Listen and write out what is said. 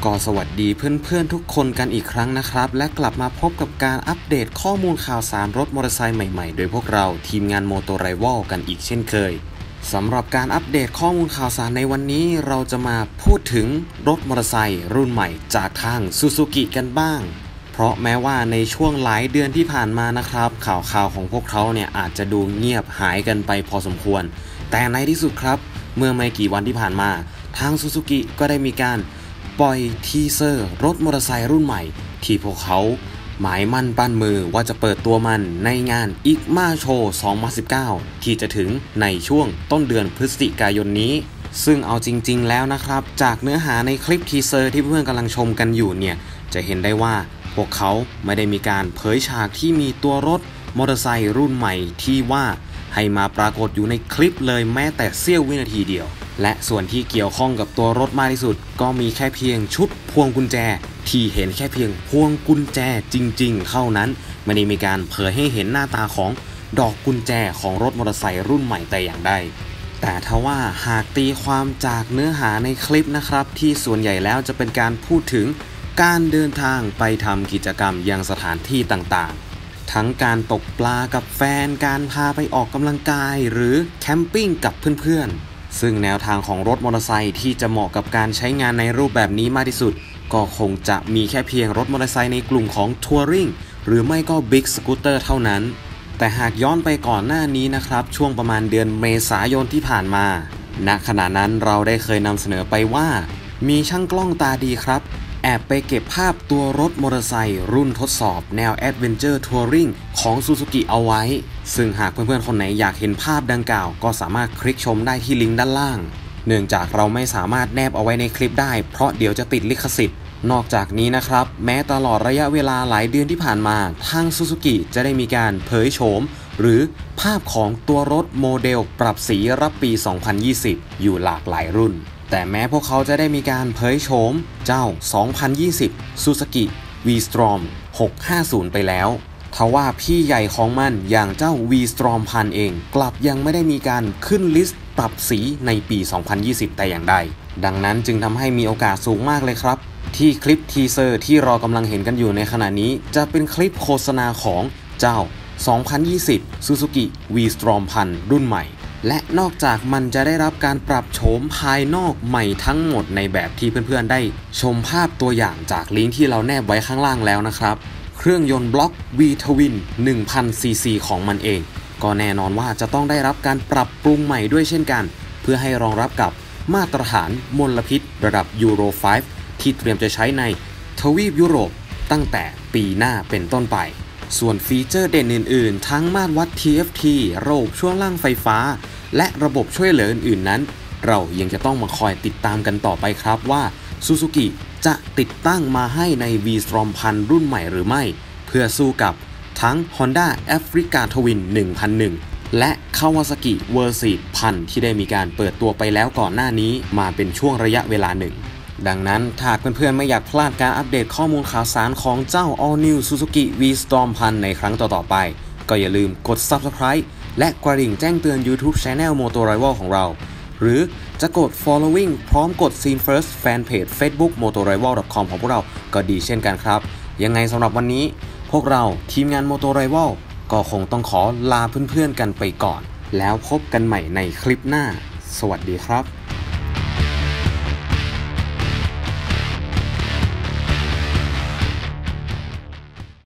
ก็สวัสดีเพื่อนๆทุกคนกันอีกครั้งนะครับและกลับมาพบกับการอัปเดตข้อมูลข่าวสารรถมอเตอร์ไซค์ใหม่ๆโดยพวกเราทีมงานโมโตไรวัลกันอีกเช่นเคยสำหรับการอัปเดตข้อมูลข่าวสารในวันนี้เราจะมาพูดถึงรถมอเตอร์ไซค์รุ่นใหม่จากทางซูซูกิกันบ้างเพราะแม้ว่าในช่วงหลายเดือนที่ผ่านมานะครับข่าวของพวกเขาเนี่ยอาจจะดูเงียบหายกันไปพอสมควรแต่ในที่สุดครับเมื่อไม่กี่วันที่ผ่านมาทางซูซูกิก็ได้มีการปล่อยทีเซอร์รถมอเตอร์ไซค์รุ่นใหม่ที่พวกเขาหมายมั่นปั้นมือว่าจะเปิดตัวมันในงานอิกมาโชว์2019ที่จะถึงในช่วงต้นเดือนพฤศจิกายนนี้ซึ่งเอาจริงๆแล้วนะครับจากเนื้อหาในคลิปทีเซอร์ที่เพื่อนกำลังชมกันอยู่เนี่ยจะเห็นได้ว่าพวกเขาไม่ได้มีการเผยฉากที่มีตัวรถมอเตอร์ไซค์รุ่นใหม่ที่ว่าให้มาปรากฏอยู่ในคลิปเลยแม้แต่เสี้ยววินาทีเดียวและส่วนที่เกี่ยวข้องกับตัวรถมากที่สุดก็มีแค่เพียงชุดพวงกุญแจที่เห็นแค่เพียงพวงกุญแจจริงๆเท่านั้นไม่ได้มีการเผยให้เห็นหน้าตาของดอกกุญแจของรถมอเตอร์ไซค์รุ่นใหม่แต่อย่างใดแต่ทว่าหากตีความจากเนื้อหาในคลิปนะครับที่ส่วนใหญ่แล้วจะเป็นการพูดถึงการเดินทางไปทำกิจกรรมยังสถานที่ต่างๆทั้งการตกปลากับแฟนการพาไปออกกำลังกายหรือแคมปิ้งกับเพื่อนๆซึ่งแนวทางของรถมอเตอร์ไซค์ที่จะเหมาะกับการใช้งานในรูปแบบนี้มากที่สุดก็คงจะมีแค่เพียงรถมอเตอร์ไซค์ในกลุ่มของทัวริงหรือไม่ก็บิ๊กสกูตเตอร์เท่านั้นแต่หากย้อนไปก่อนหน้านี้นะครับช่วงประมาณเดือนเมษายนที่ผ่านมาณขณะนั้นเราได้เคยนำเสนอไปว่ามีช่างกล้องตาดีครับแอบไปเก็บภาพตัวรถมอเตอร์ไซค์รุ่นทดสอบแนว Adventure Touring ของ Suzuki เอาไว้ซึ่งหากเพื่อนๆคนไหนอยากเห็นภาพดังกล่าวก็สามารถคลิกชมได้ที่ลิงก์ด้านล่างเนื่องจากเราไม่สามารถแนบเอาไว้ในคลิปได้เพราะเดี๋ยวจะติดลิขสิทธิ์นอกจากนี้นะครับแม้ตลอดระยะเวลาหลายเดือนที่ผ่านมาทาง Suzuki จะได้มีการเผยโฉมหรือภาพของตัวรถโมเดลปรับสีรับปี 2020 อยู่หลากหลายรุ่นแต่แม้พวกเขาจะได้มีการเผยโฉมเจ้า 2020 Suzuki V-Strom 650 ไปแล้วทว่าพี่ใหญ่ของมันอย่างเจ้า V-Strom 1000 เองกลับยังไม่ได้มีการขึ้นลิสต์ปรับสีในปี 2020 แต่อย่างใดดังนั้นจึงทำให้มีโอกาสสูงมากเลยครับที่คลิปทีเซอร์ที่เรากำลังเห็นกันอยู่ในขณะนี้จะเป็นคลิปโฆษณาของเจ้า 2020 Suzuki V-Strom 1000 รุ่นใหม่และนอกจากมันจะได้รับการปรับโฉมภายนอกใหม่ทั้งหมดในแบบที่เพื่อนๆได้ชมภาพตัวอย่างจากลิงก์ที่เราแนบไว้ข้างล่างแล้วนะครับเครื่องยนต์บล็อก V-Twin 1000 cc ของมันเองก็แน่นอนว่าจะต้องได้รับการปรับปรุงใหม่ด้วยเช่นกันเพื่อให้รองรับกับมาตรฐานมลพิษระดับ Euro 5 ที่เตรียมจะใช้ในทวีปยุโรปตั้งแต่ปีหน้าเป็นต้นไปส่วนฟีเจอร์เด่นอื่นๆทั้งมาตรวัด TFT ระบบช่วงล่างไฟฟ้าและระบบช่วยเหลืออื่นๆนั้นเรายังจะต้องมาคอยติดตามกันต่อไปครับว่า Suzuki จะติดตั้งมาให้ใน V-Strom 1000 รุ่นใหม่หรือไม่เพื่อสู้กับทั้ง Honda Africa Twin 1001 และ Kawasaki Versys 1000 ที่ได้มีการเปิดตัวไปแล้วก่อนหน้านี้มาเป็นช่วงระยะเวลาหนึ่งดังนั้นถ้าเพื่อนๆไม่อยากพลาดการอัปเดตข้อมูลข่าวสารของเจ้า All New Suzuki V-Strom 1000 ในครั้งต่อๆไปก็อย่าลืมกด Subscribe และกระดิ่งแจ้งเตือน YouTube Channel Moto Rival ของเราหรือจะกด Following พร้อมกด Scene First Fanpage Facebook motorival.com ของพวกเราก็ดีเช่นกันครับยังไงสำหรับวันนี้พวกเราทีมงาน Moto Rival ก็คงต้องขอลาเพื่อนๆกันไปก่อนแล้วพบกันใหม่ในคลิปหน้าสวัสดีครับ